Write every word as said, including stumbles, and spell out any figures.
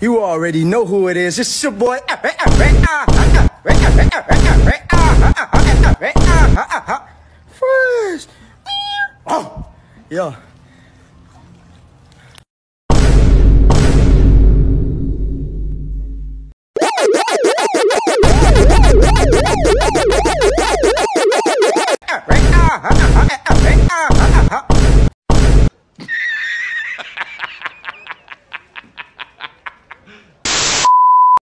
You already know who it is. It's your boy. Fresh. Yo.